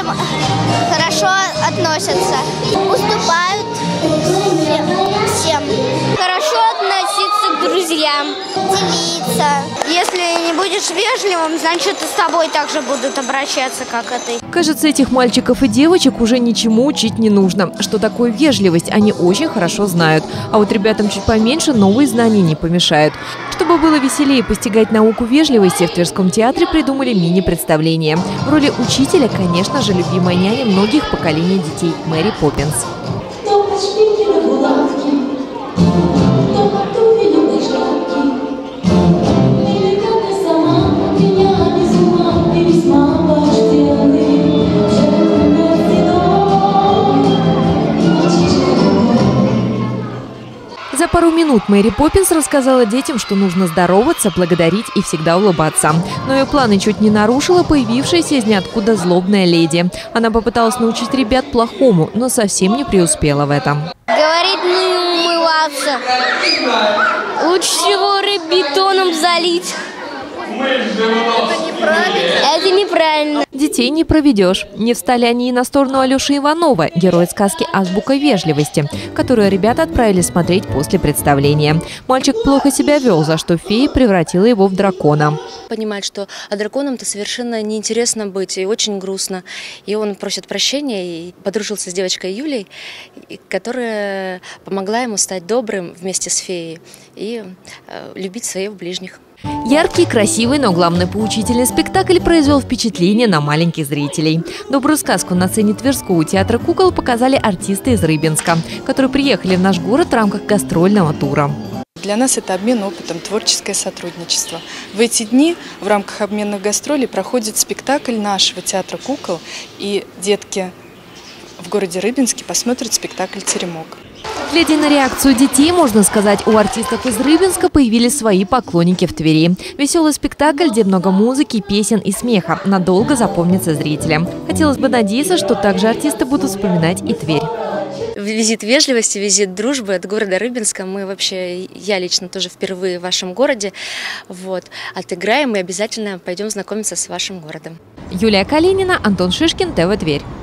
хорошо относятся, уступают всем. Хорошо относиться к друзьям, делиться. Если не будешь вежливым, значит, и с тобой также будут обращаться, как и ты. Кажется, этих мальчиков и девочек уже ничему учить не нужно. Что такое вежливость, они очень хорошо знают. А вот ребятам чуть поменьше новые знания не помешают. Чтобы было веселее постигать науку вежливости, в Тверском театре придумали мини-представление. В роли учителя, конечно же, любимая няня многих поколений детей Мэри Поппинс. За пару минут Мэри Поппинс рассказала детям, что нужно здороваться, благодарить и всегда улыбаться. Но ее планы чуть не нарушила появившаяся из ниоткуда злобная леди. Она попыталась научить ребят плохому, но совсем не преуспела в этом. Говорит, ну умываться. Лучше всего бетоном залить. Это неправильно. Детей не проведешь. Не встали они и на сторону Алёши Иванова, героя сказки «Азбука вежливости», которую ребята отправили смотреть после представления. Мальчик плохо себя вел, за что фея превратила его в дракона. Понимает, что драконом-то совершенно неинтересно быть и очень грустно. И он просит прощения и подружился с девочкой Юлей, которая помогла ему стать добрым вместе с феей и любить своих ближних. Яркий, красивый, но главное поучительный спектакль произвел впечатление на маленьких зрителей. Добрую сказку на сцене Тверского театра кукол показали артисты из Рыбинска, которые приехали в наш город в рамках гастрольного тура. Для нас это обмен опытом, творческое сотрудничество. В эти дни в рамках обменных гастролей проходит спектакль нашего театра кукол, и детки в городе Рыбинске посмотрят спектакль «Теремок». Глядя на реакцию детей, можно сказать, у артистов из Рыбинска появились свои поклонники в Твери. Веселый спектакль, где много музыки, песен и смеха, надолго запомнится зрителям. Хотелось бы надеяться, что также артисты будут вспоминать и Тверь. Визит вежливости, визит дружбы от города Рыбинска. Я лично тоже впервые в вашем городе. Отыграем и обязательно пойдем знакомиться с вашим городом. Юлия Калинина, Антон Шишкин, ТВ Тверь.